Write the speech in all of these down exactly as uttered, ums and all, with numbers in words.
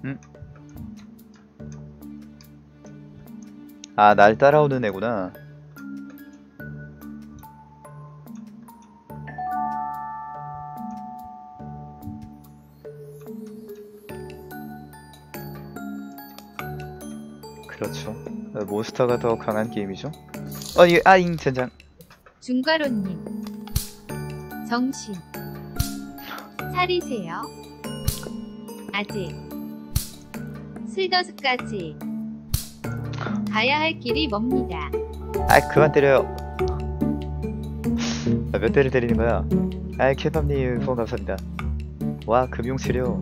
응? 아, 날 따라오는 애구나. 그렇죠. 몬스터가 더 강한 게임이죠. 어, 이 아잉 젠장. 중과로님 정신 차리세요. 아직 슬더스까지 가야 할 길이 멉니다. 아, 그만 때려요. 아, 몇 대를 때리는 거야? 아, 케밥님 후원 감사합니다. 와, 금융치료.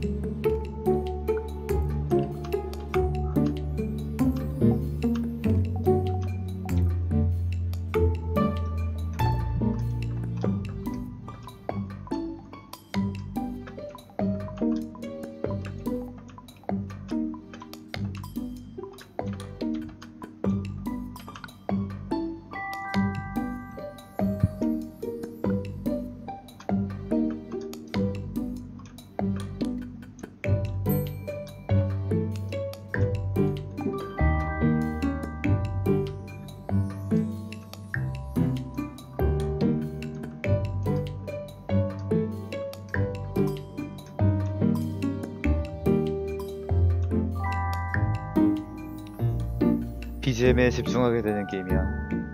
비지엠에 집중하게 되는 게임이야.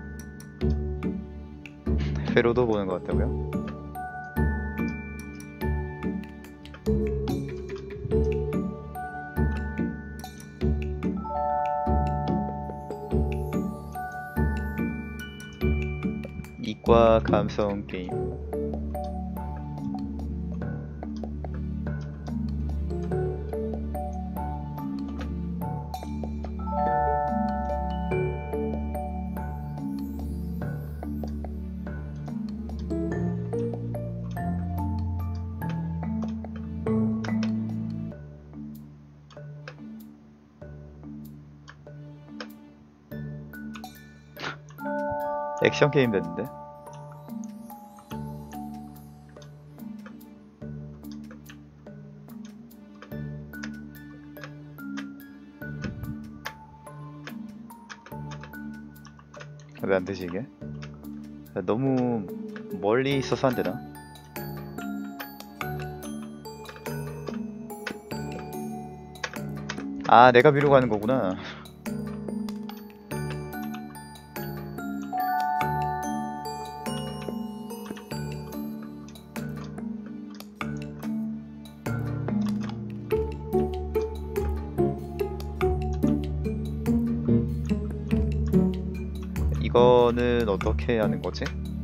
회로도 보는 것 같다고요? 이과 감성 게임. 액션 게임 됐는데? 왜 안 되지 이게? 너무 멀리 있어서 안 되나? 아, 내가 위로 가는 거구나. 이거는 어떻게 하는 거지?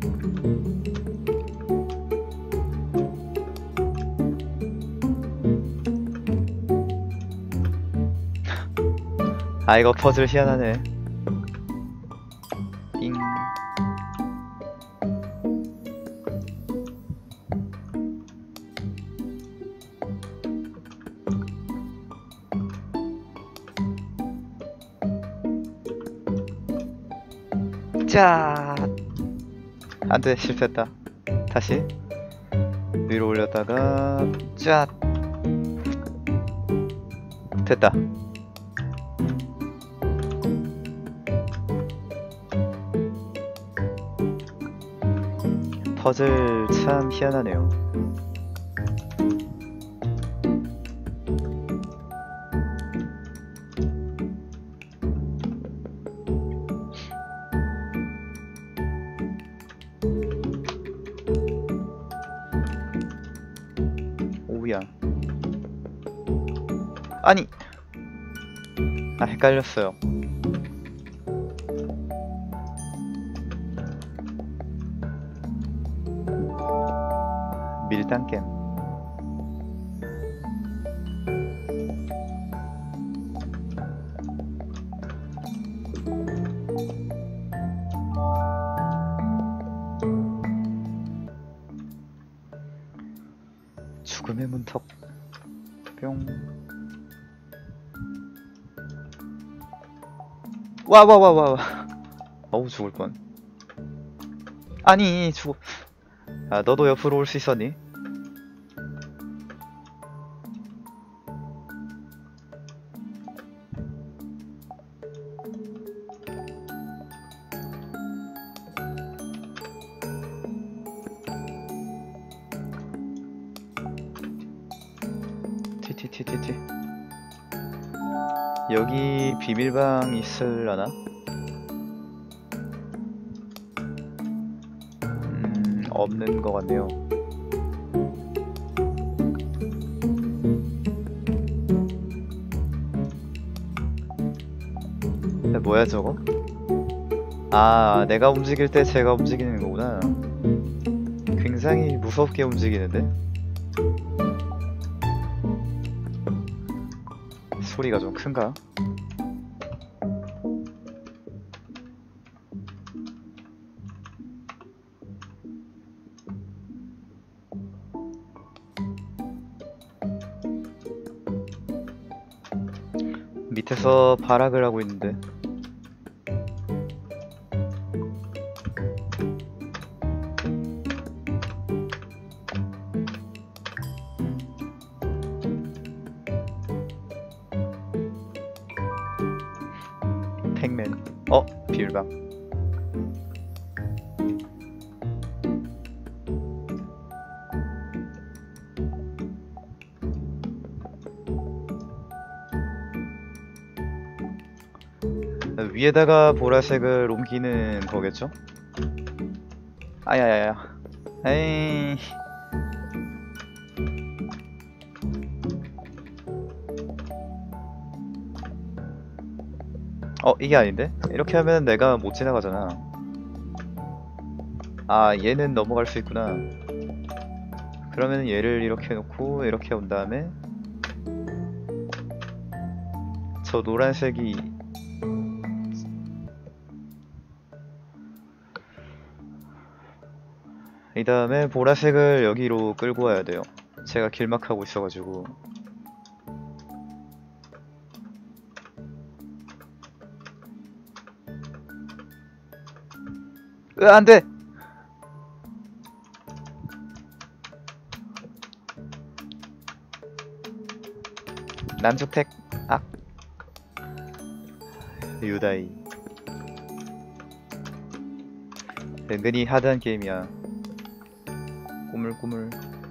아, 이거 퍼즐 희한하네. 띵. 자, 안돼, 실패했다. 다시 위로 올렸다가 짠. 됐다. 퍼즐 참 희한하네요. 오우야. 아니, 아, 헷갈렸어요. 밀당겜. 죽음의 문턱. 뿅. 와 와 와 와. 어우, 죽을 뻔. 아니, 죽어. 아, 너도 옆으로 올 수 있었니? 튀튀튀. 여기 비밀방 있을라나? 음, 없는 것 같네요. 뭐야 저거? 아, 내가 움직일 때 제가 움직이는 거구나. 굉장히 무섭게 움직이는데? 소리가 좀 큰가? 밑에서 발악을 하고 있는데. 팩맨. 어? 비밀방. 위에다가 보라색을 옮기는 거겠죠? 아야야야. 에이. 어, 이게 아닌데? 이렇게 하면 내가 못 지나가잖아. 아, 얘는 넘어갈 수 있구나. 그러면 얘를 이렇게 해놓고 이렇게 온 다음에 저 노란색이 이 다음에 보라색을 여기로 끌고 와야 돼요. 제가 길막하고 있어가지고. 으, 안돼! 남주택. 악. 유다이. 은근히 하드한 게임이야. 꾸물꾸물.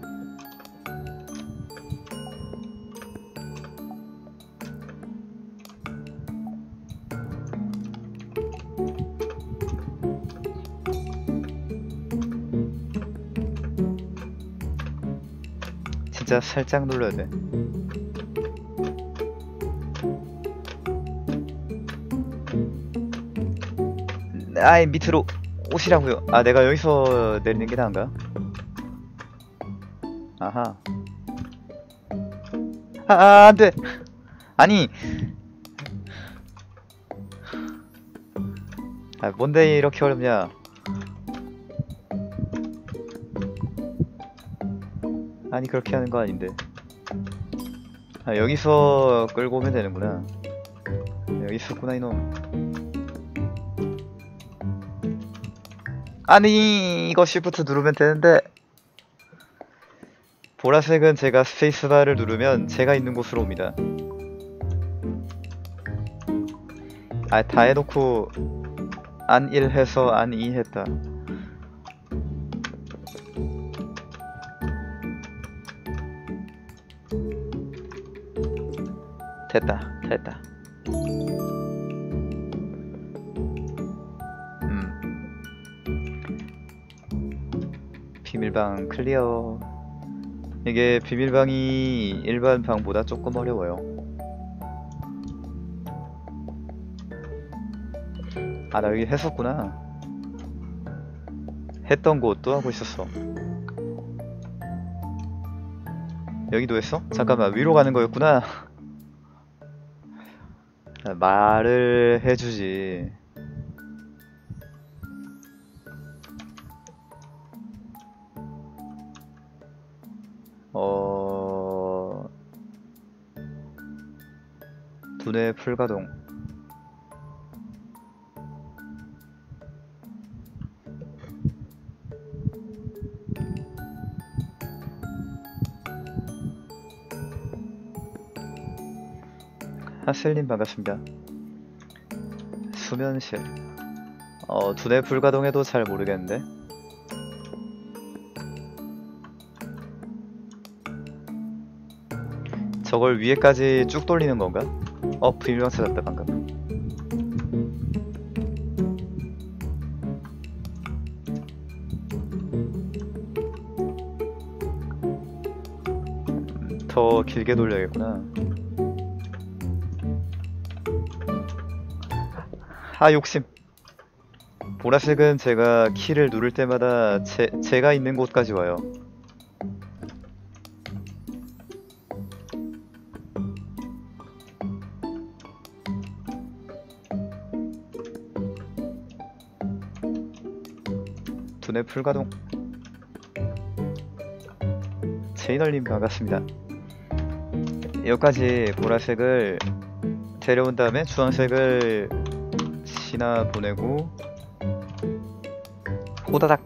진짜 살짝 눌러야 돼. 아이, 밑으로 오시라고요. 아, 내가 여기서 내리는 게 나은가? 아하. 아, 아, 안돼. 아니. 아, 뭔데 이렇게 어렵냐? 아니, 그렇게 하는 거 아닌데. 아, 여기서 끌고 오면 되는구나. 여기 있었구나, 이놈. 아니, 이거 쉬프트 누르면 되는데. 보라색은 제가 스페이스바를 누르면 제가 있는 곳으로 옵니다. 아, 다 해놓고 안 일 해서 안 이 했다. 됐다, 됐다. 음. 비밀방 클리어. 이게 비밀방이 일반 방보다 조금 어려워요. 아, 나 여기 했었구나. 했던 곳도 하고 있었어. 여기도 했어? 잠깐만, 위로 가는 거였구나. 말을 해주지. 어... 두뇌 풀가동. 하슬님 반갑습니다. 수면실. 어, 두뇌 불가동해도 잘 모르겠는데. 저걸 위에까지 쭉 돌리는 건가? 어, 비밀방 찾았다 방금. 음, 더 길게 돌려야겠구나. 아, 욕심. 보라색은 제가 키를 누를 때마다 제, 제가 있는 곳까지 와요. 두뇌 풀가동. 제이널님 반갑습니다. 여기까지 보라색을 데려온 다음에 주황색을 신화 보내고 호다닥.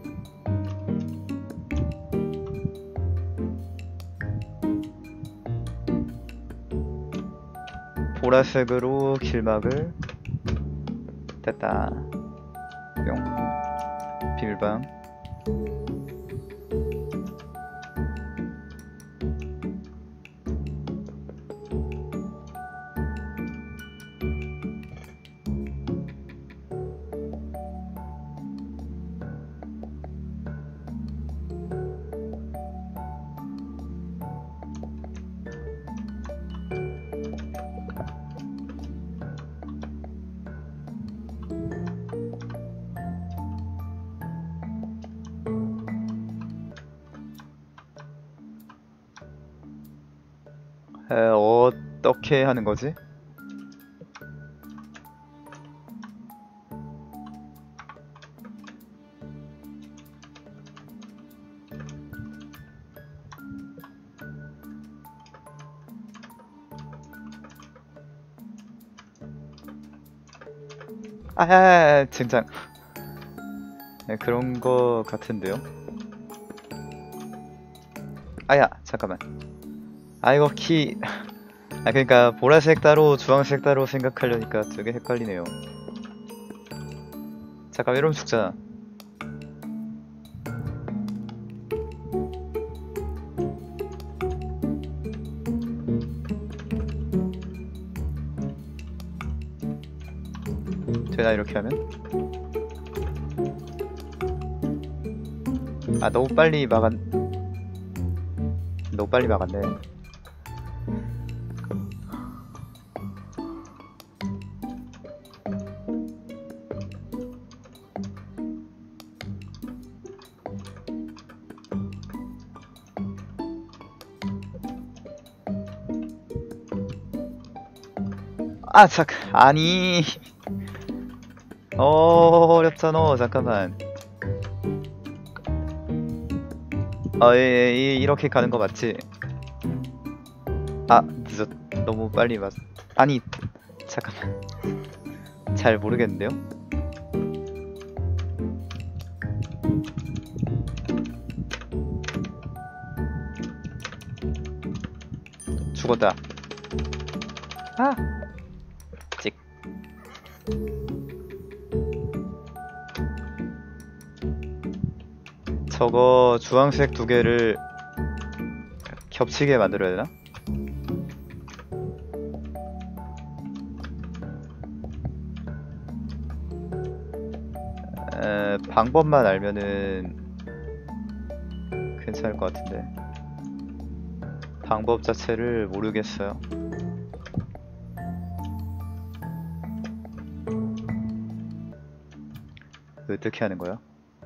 보라색으로 길막을 됐다. 뿅. 비밀방. 에, 어떻게 하는 거지? 아, 진짜. 네, 그런 거 같은데요. 아야, 잠깐만. 아, 이거 키. 아, 그러니까 보라색 따로 주황색 따로 생각하려니까 되게 헷갈리네요. 잠깐, 이러면 죽잖아. 되나 이렇게 하면? 아, 너무 빨리 막았 너무 빨리 막았네. 아, 잠깐. 아니. 어, 어렵잖아. 잠깐만. 아, 예, 예, 예, 이렇게 가는 거 맞지? 아, 늦었. 너무 빨리 맞. 아니, 잠깐만. 잘 모르겠는데요? 죽었다. 아, 찍. 저거 주황색 두 개를 겹치게 만들어야 되나? 에, 방법만 알면은 괜찮을 것 같은데 방법 자체를 모르겠어요. 어떻게 하는 거야?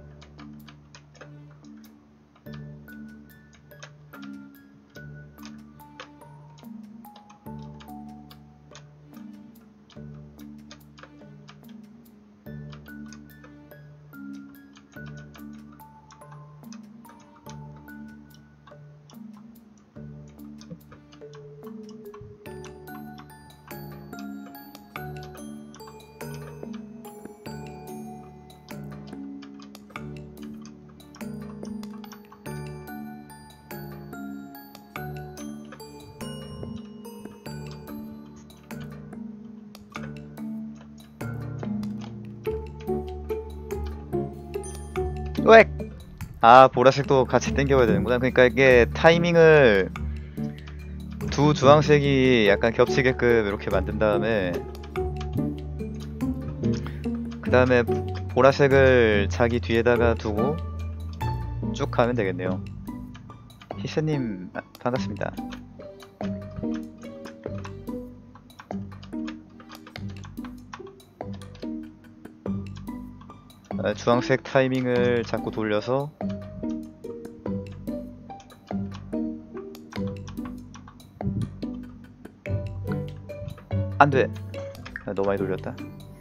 왜? 아, 보라색도 같이 당겨야 되는구나. 그러니까 이게 타이밍을 두 주황색이 약간 겹치게끔 이렇게 만든 다음에 그 다음에 보라색을 자기 뒤에다가 두고 쭉 가면 되겠네요. 희세님 아, 반갑습니다. 아, 주황색 타이밍을 자꾸 돌려서 안돼. 아, 너무 많이 돌렸다.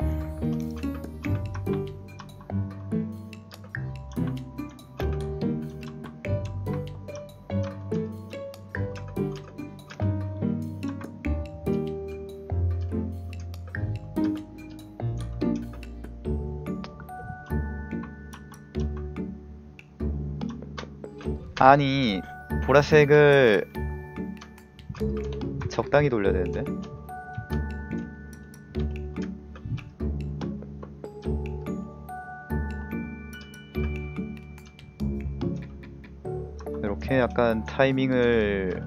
아니 보라색을 적당히 돌려야 되는데. 이렇게 약간 타이밍을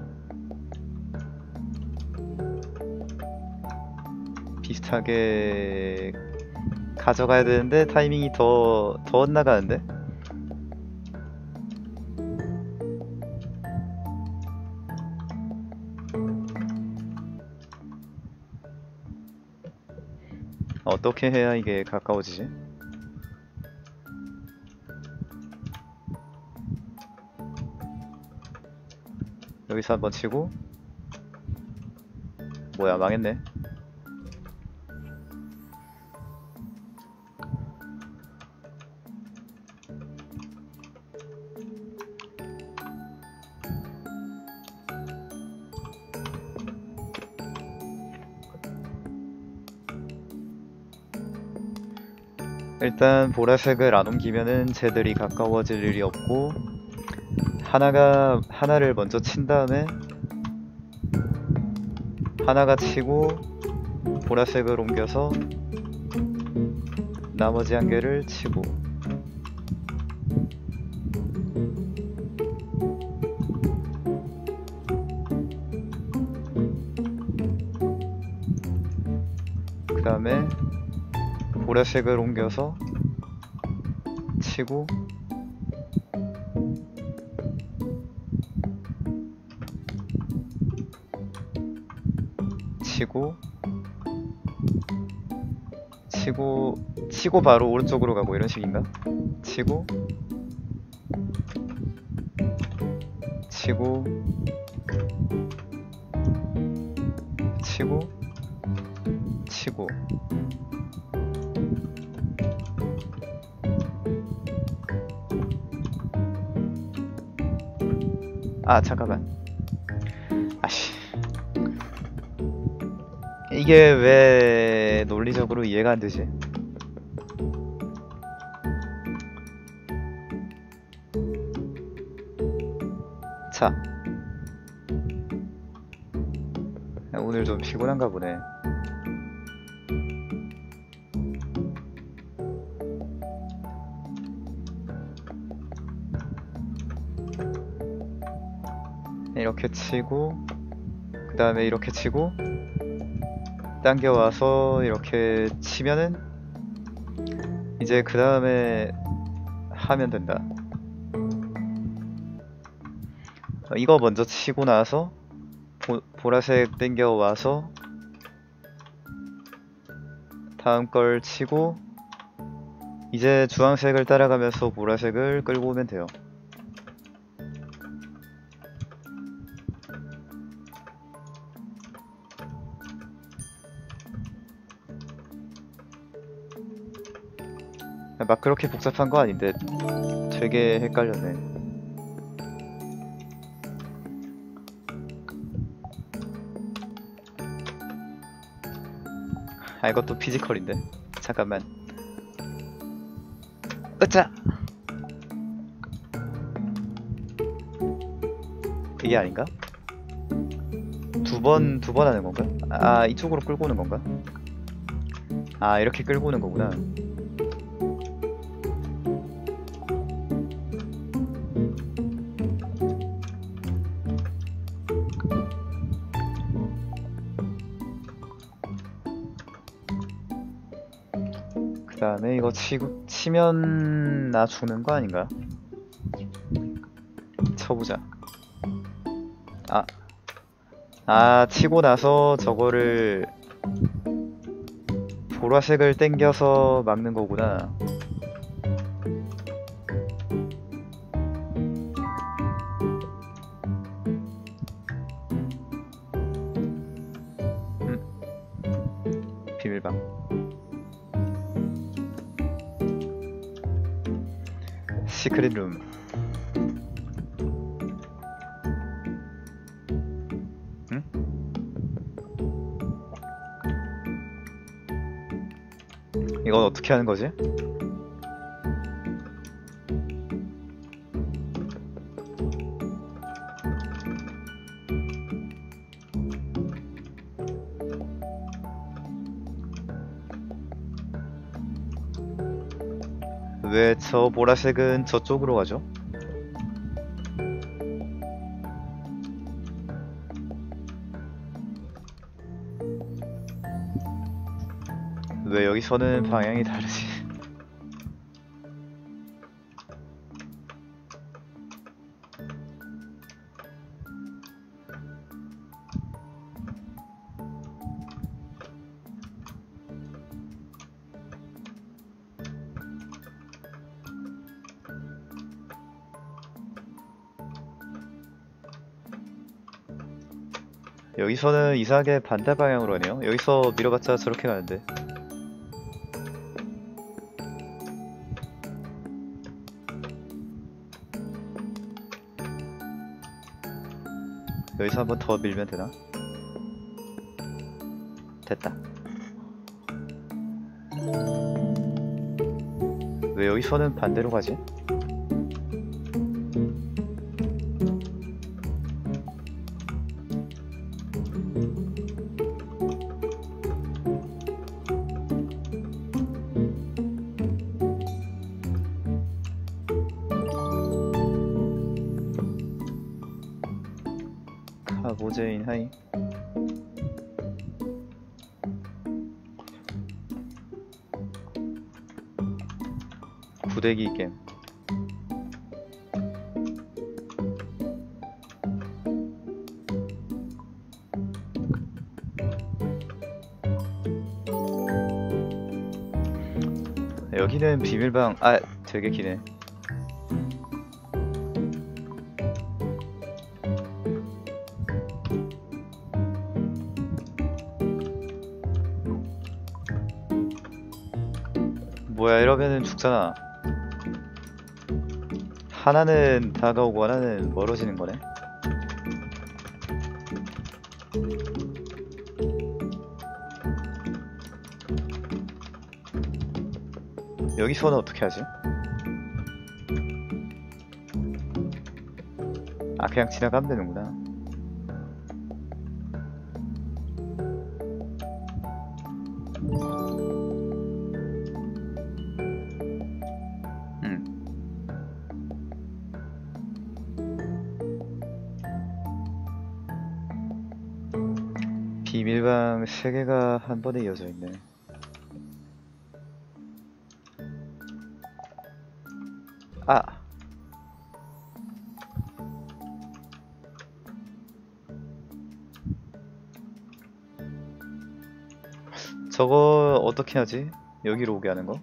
비슷하게 가져가야 되는데 타이밍이 더, 더 엇나가는데? 어떻게 해야 이게 가까워지지? 여기서 한번 치고 뭐야 망했네. 일단 보라색을 안 옮기면은 쟤들이 가까워질 일이 없고 하나가 하나를 먼저 친 다음에 하나가 치고 보라색을 옮겨서 나머지 한 개를 치고 그 다음에 보라색을 옮겨서 치고 치고 치고 치고 바로 오른쪽으로 가고 이런 식인가? 치고 치고 치고 치고 아 잠깐만 아씨 이게 왜 논리적으로 이해가 안 되지? 자 오늘 좀 피곤한가 보네. 이렇게 치고 그 다음에 이렇게 치고 당겨와서 이렇게 치면은 이제 그 다음에 하면 된다. 어, 이거 먼저 치고 나서 보, 보라색 당겨와서 다음 걸 치고 이제 주황색을 따라가면서 보라색을 끌고 오면 돼요. 막 그렇게 복잡한 거 아닌데 되게 헷갈렸네. 아 이것도 피지컬인데 잠깐만. 으짜 이게 아닌가? 두 번 두 번 하는 건가? 아 이쪽으로 끌고 오는 건가? 아 이렇게 끌고 오는 거구나. 다음에 이거 치고 치면 나 죽는 거 아닌가? 쳐보자. 아, 아 치고 나서 저거를 보라색을 땡겨서 막는 거구나. 음, 비밀방. 시크릿 룸. 응? 이건 어떻게 하는 거지? 왜 저 보라색은 저쪽으로 가죠? 왜 여기서는 방향이 다르지? 여기서는 이상하게 반대 방향으로 가네요. 여기서 밀어봤자 저렇게 가는데. 여기서 한번 더 밀면 되나? 됐다. 왜 여기서는 반대로 가지? 카보제인 하이. 구대기 게임. 여기는 비밀방. 아, 되게 기네. 뭐야, 이러면은 죽잖아. 하나는 다가오고 하나는 멀어지는 거네. 여기서는 어떻게 하지? 아, 그냥 지나가면 되는구나. 음. 비밀방 세 개가 한 번에 이어져 있네. 아! 저거 어떻게 하지? 여기로 오게 하는 거?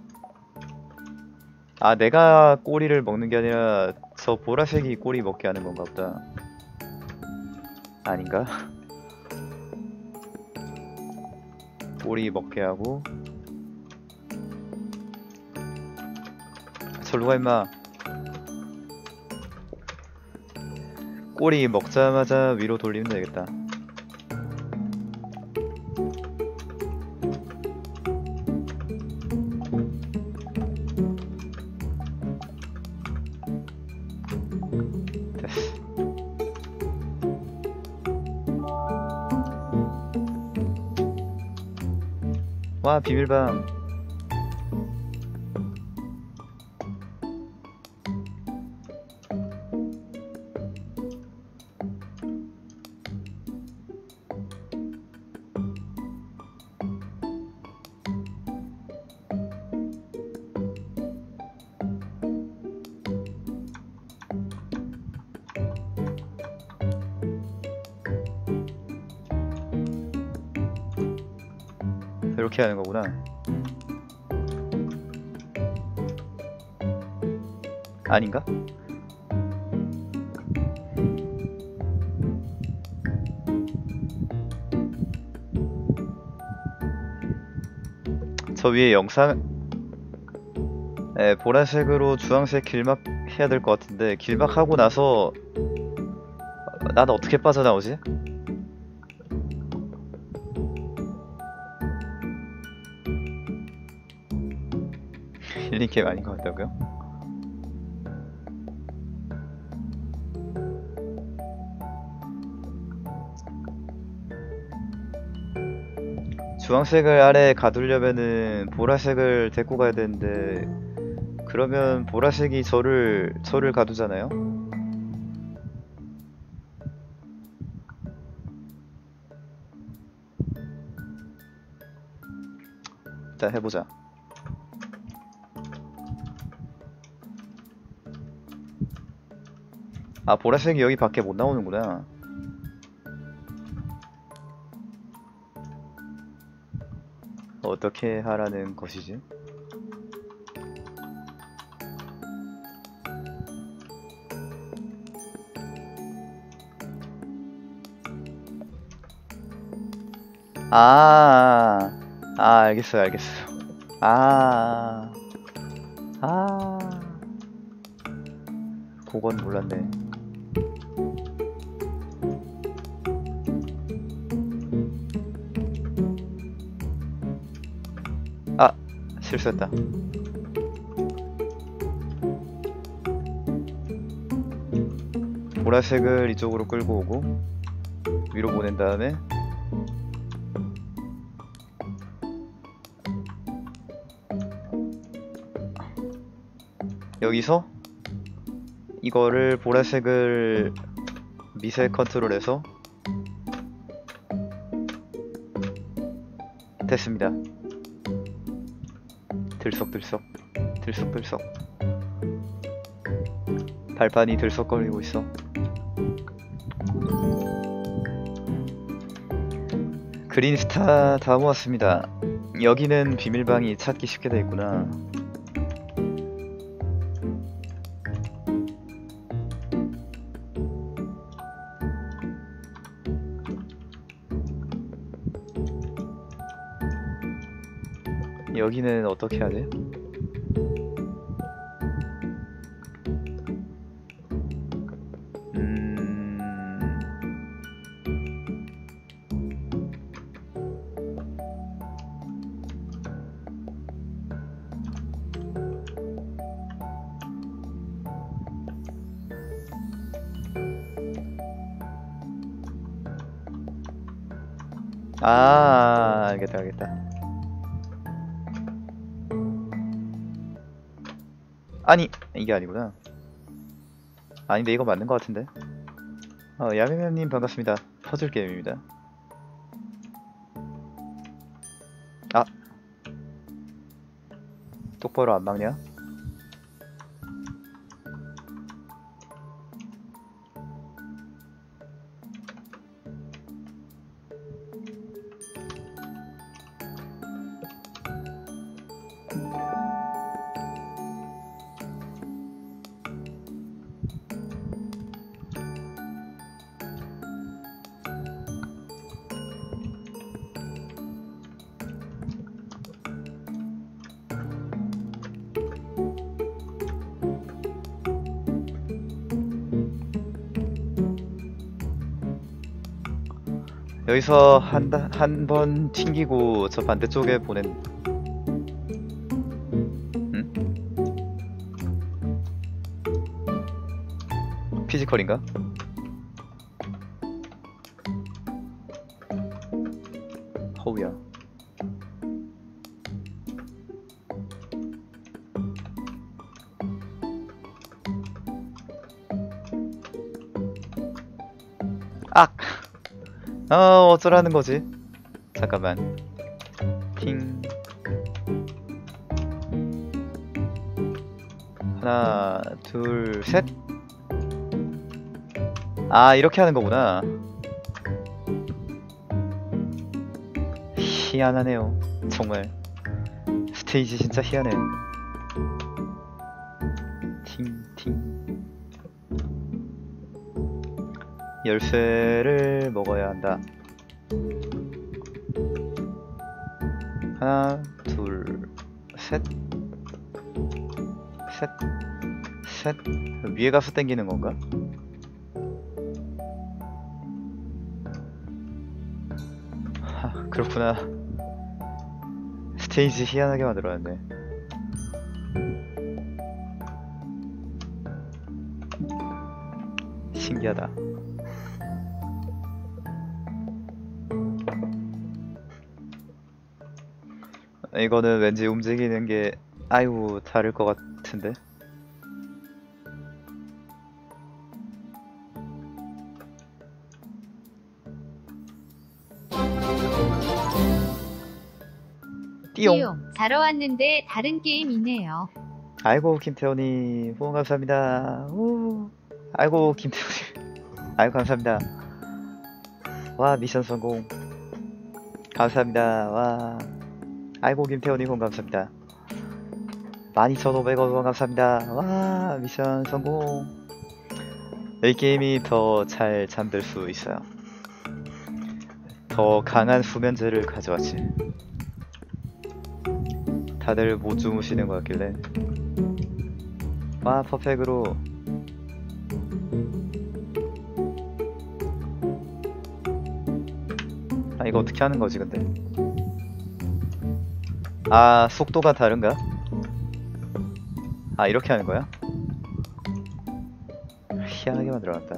아, 내가 꼬리를 먹는 게 아니라 저 보라색이 꼬리 먹게 하는 건가 보다. 아닌가? 꼬리 먹게 하고. 절로 가 임마. 꼬리 먹자마자 위로 돌리면 되겠다. 됐어. 와, 비밀방. 이렇게 하는 거구나. 아닌가? 저 위에 영상 에, 보라색으로 주황색 길막 해야 될 것 같은데 길막 하고 나서 난 어떻게 빠져나오지? 힐링게임 아닌 것 같다고요? 주황색을 아래 가두려면은 보라색을 데리고 가야 되는데 그러면 보라색이 저를 저를 가두잖아요? 일단 해보자. 아, 보라색이 여기 밖에 못 나오는구나. 어떻게 하라는 것이지? 아, 아, 알겠어요, 알겠어요. 아, 아, 그건 몰랐네. 아, 실수했다. 보라색을 이쪽으로 끌고 오고 위로 보낸 다음에 여기서 이거를 보라색을 미세 컨트롤해서 됐습니다. 들썩들썩 들썩들썩 발판이 들썩거리고 있어. 그린스타 다 모았습니다. 여기는 비밀방이 찾기 쉽게 되어 있구나. 여기는 어떻게 해야 돼? 음... 아, 알겠다, 알겠다. 아니, 이게 아니구나. 아닌데 이거 맞는 것 같은데. 어, 야매매님 반갑습니다. 퍼즐 게임입니다. 아, 똑바로 안 막냐? 여기서 한 한 번 튕기고 저 반대쪽에 보낸. 응? 피지컬인가? 허우야. 악! 어, 어쩌라는 거지? 잠깐만. 팅. 하나, 둘, 셋. 아, 이렇게 하는 거구나. 희한하네요. 정말 스테이지 진짜 희한해. 팅팅. 열쇠를 먹어야 한다. 하나, 둘, 셋, 셋, 셋. 위에 가서 땡기는 건가? 하, 그렇구나. 스테이지 희한하게 만들어놨네. 신기하다. 이거는 왠지 움직이는 게 아이고 다를 것 같은데. 띠용. 띠용. 자러 왔는데 다른 게임이네요. 아이고 김태원이 후원 감사합니다. 우. 아이고 김태원이 아이고 감사합니다. 와 미션 성공 감사합니다. 와 아이고 김태원이 후원 감사합니다. 만 이천오백 원 후원 감사합니다. 와 미션 성공. 이 게임이 더 잘 잠들 수 있어요. 더 강한 수면제를 가져왔지. 다들 못 주무시는 것 같길래. 와 퍼펙으로. 아 이거 어떻게 하는 거지 근데? 아 속도가 다른가? 아 이렇게 하는 거야? 희한하게 만들어놨다.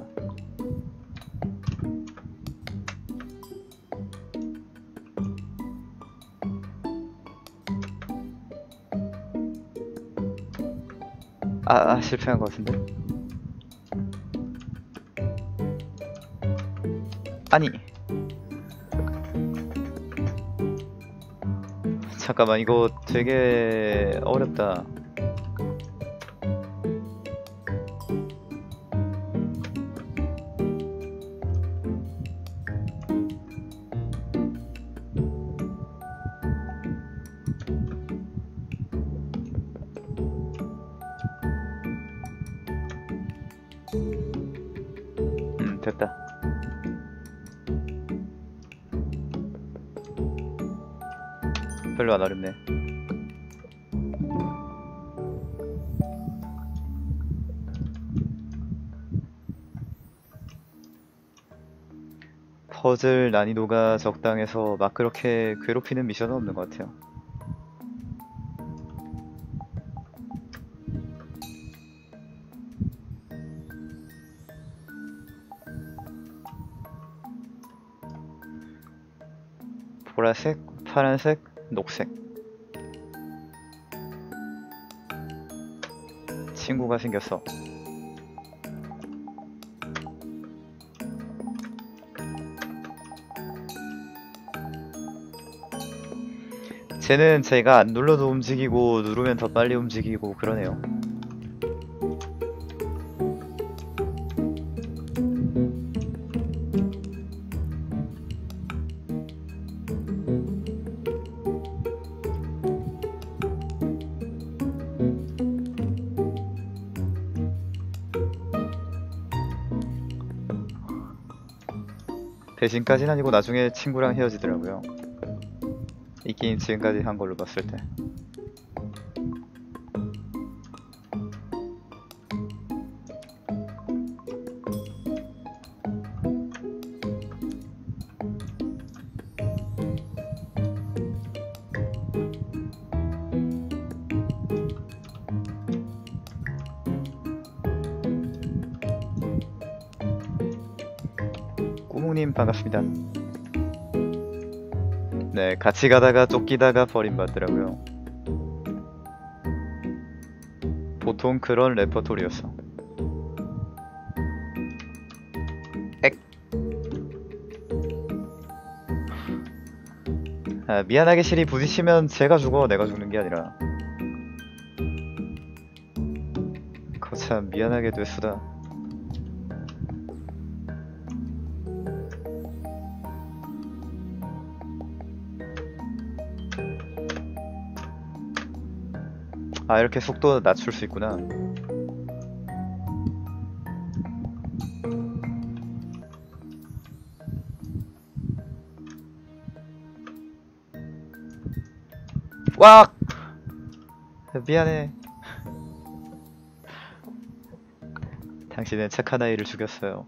아, 아 실패한 것 같은데? 아니 잠깐만 이거 되게 어렵다. 음 됐다. 별로 안 어렵네. 퍼즐 난이도가 적당해서 막 그렇게 괴롭히는 미션은 없는 것 같아요. 보라색, 파란색, 녹색. 친구가 생겼어. 쟤는 제가 안 눌러도 움직이고 누르면 더 빨리 움직이고 그러네요. 대신까지는 아니고 나중에 친구랑 헤어지더라고요. 이 게임 지금까지 한 걸로 봤을 때. 꾸묵님 반갑습니다. 네, 같이 가다가 쫓기다가 버림받더라고요. 보통 그런 레퍼토리였어. 액. 아, 미안하게 실이 부딪히면 제가 죽어, 내가 죽는 게 아니라. 거참 미안하게 됐수다. 아, 이렇게 속도 낮출 수 있구나. 와! 미안해. 당신은 착한 아이를 죽였어요.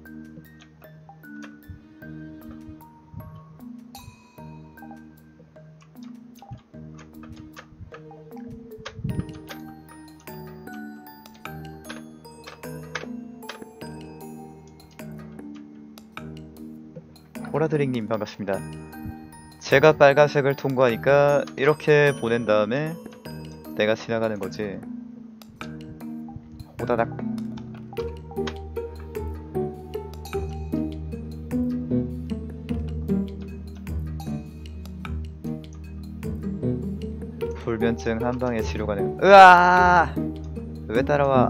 호라드링님 반갑습니다. 제가 빨간색을 통과하니까 이렇게 보낸 다음에 내가 지나가는 거지. 호다닥. 불면증 한 방에 치료 가능. 으아! 왜 따라와?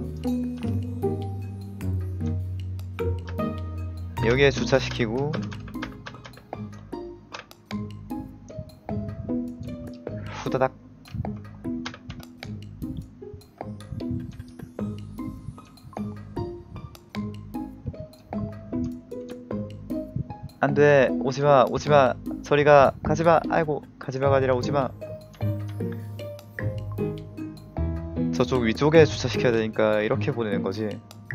여기에 주차시키고 후다닥. 안돼, 오지마, 오지마, 저리가, 가지마. 아이고, 가지마가 아니라 오지마. 저쪽 위쪽에 주차시켜야 되니까 이렇게 보내는 거지.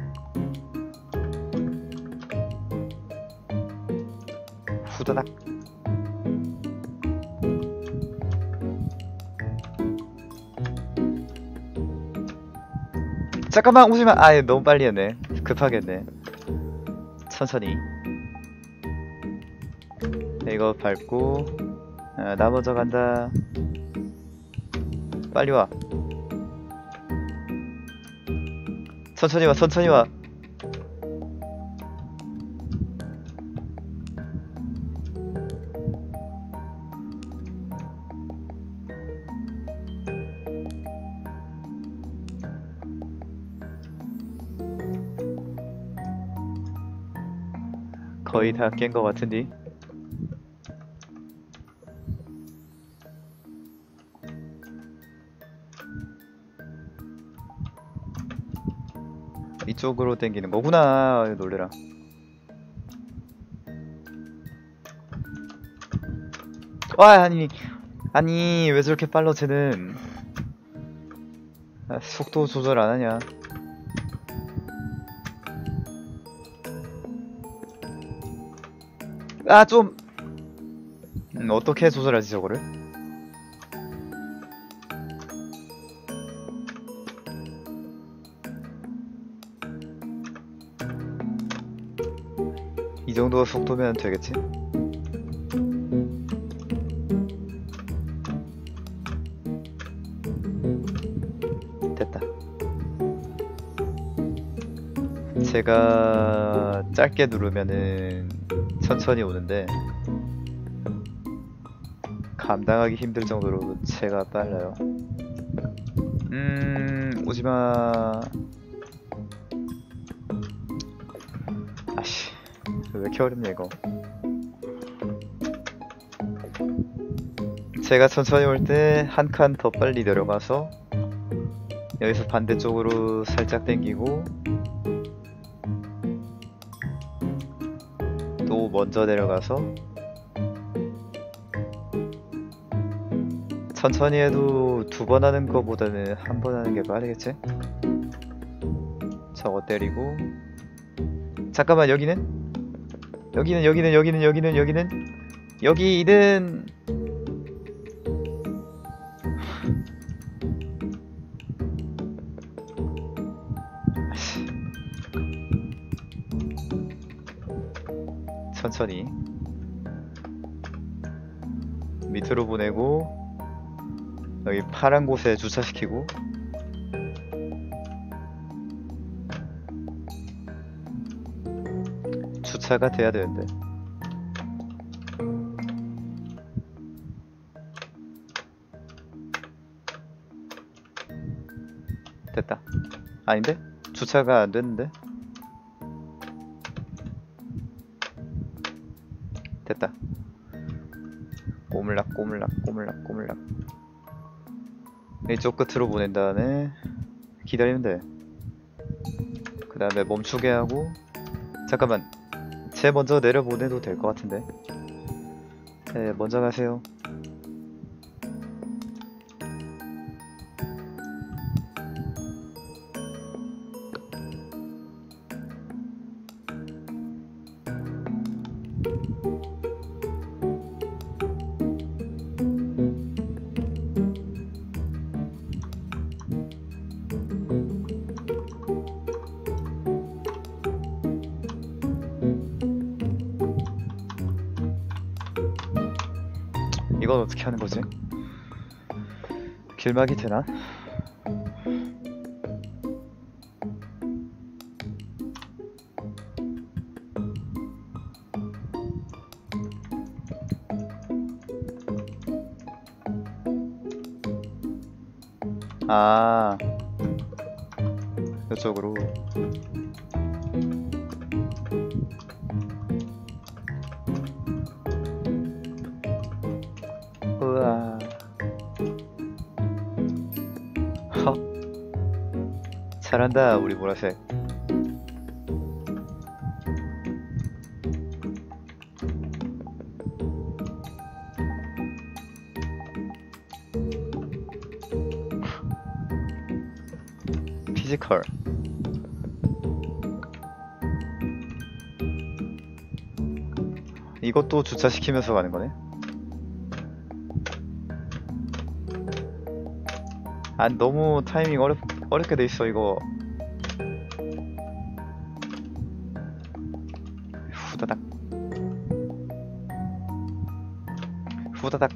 후다닥. 잠깐만, 오지마. 아, 너무 빨리 했네. 급하게 했네. 천천히. 이거 밟고, 아, 나 먼저 간다. 빨리 와. 천천히 와, 천천히 와. 거의 다 깬 것 같은데. 이쪽으로 당기는 거구나. 놀래라. 와, 아니 아니 왜 저렇게 빨라 쟤는. 아, 속도 조절 안 하냐. 아, 좀 음, 어떻게 조절하지 저거를? 이 정도 속도면 되겠지? 됐다. 제가 짧게 누르면은 천천히 오는데 감당하기 힘들 정도로 제가 빨라요. 음, 오지마. 아씨, 왜 이렇게 어렵냐 이거. 제가 천천히 올 때 한 칸 더 빨리 내려가서 여기서 반대쪽으로 살짝 당기고 또 먼저 내려가서 천천히 해도 두 번 하는 거보다는 한 번 하는 게 빠르겠지? 저거 때리고. 잠깐만, 여기는? 여기는 여기는 여기는 여기는 여기는 여기는 천천히 밑으로 보내고 여기 파란 곳에 주차시키고 주차가 돼야 되는데. 됐다. 아닌데? 주차가 안 됐는데? 됐다. 꼬물락 꼬물락 꼬물락 꼬물락. 이쪽 끝으로 보낸 다음에 기다리면 돼. 그 다음에 멈추게 하고. 잠깐만, 쟤 먼저 내려보내도 될 것 같은데. 네, 먼저 가세요. 이건 어떻게 하는 거지? 길막이 되나? 아, 이쪽으로. 우와. 허. 잘한다, 우리 보라색. 피지컬. 이것도 주차시키면서 가는 거네? 아, 너무 타이밍 어렵, 어렵게 돼 있어, 이거. 후다닥. 후다닥.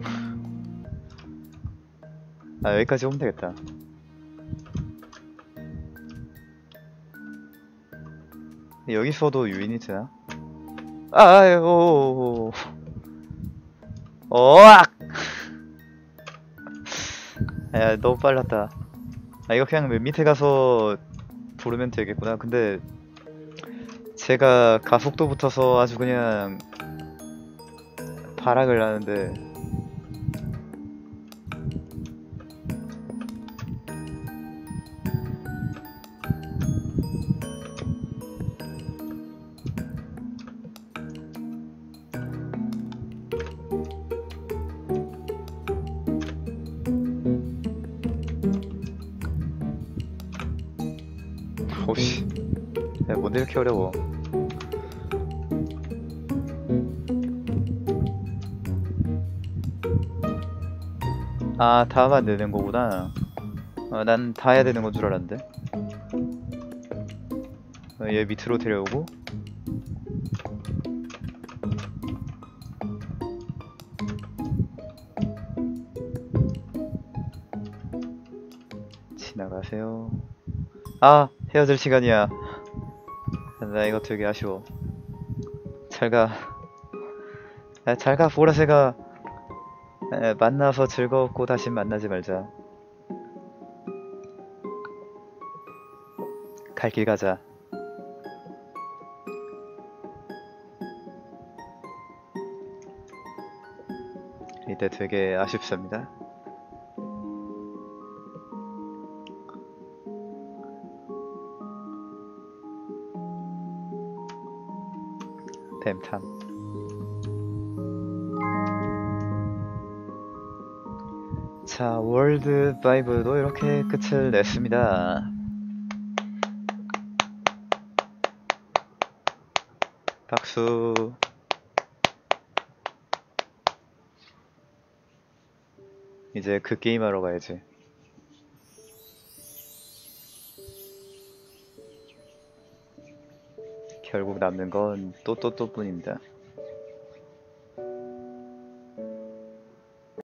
아, 여기까지 오면 되겠다. 여기서도 유인이 되나? 아유, 어악! 야, 너무 빨랐다. 아, 이거 그냥 맨 밑에 가서 부르면 되겠구나. 근데 제가 가속도 붙어서 아주 그냥 발악을 하는데. 오씨, 야, 뭔데 이렇게 어려워. 아, 다만 내는 거구나. 어, 난 다 해야 되는 건 줄 알았는데. 어, 얘 밑으로 데려오고. 지나가세요. 아, 헤어질 시간이야. 나 이거 되게 아쉬워. 잘가. 아, 잘가, 보라새가. 에, 만나서 즐거웠고 다시 만나지 말자. 갈 길 가자. 이때 되게 아쉽습니다. 뱀탐. 자, 월드 파이브도 이렇게 끝을 냈습니다. 박수. 이제 그 게임 하러 가야지. 결국 남는 건 또 또 또 뿐입니다.